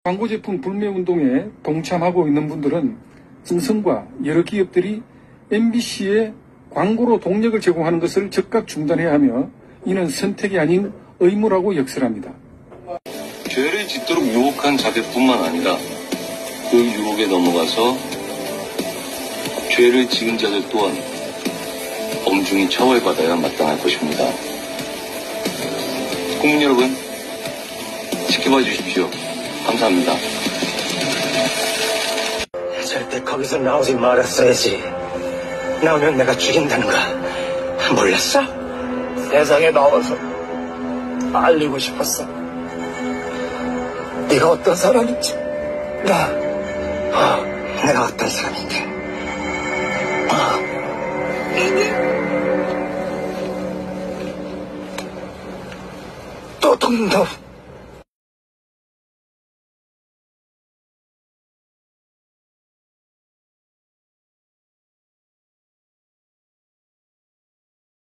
광고 제품 불매 운동에 동참하고 있는 분들은 삼성과 여러 기업들이 MBC에 광고로 동력을 제공하는 것을 즉각 중단해야 하며 이는 선택이 아닌 의무라고 역설합니다. 죄를 짓도록 유혹한 자들뿐만 아니라 그 유혹에 넘어가서 죄를 지은 자들 또한 엄중히 처벌받아야 마땅할 것입니다. 국민 여러분, 지켜봐 주십시오. 감사합니다. 절대 거기서 나오지 말았어야지. 나오면 내가 죽인다는 거 몰랐어? 세상에 나와서 알리고 싶었어. 네가 어떤 사람인지. 내가 어떤 사람인데. 또 돕는다.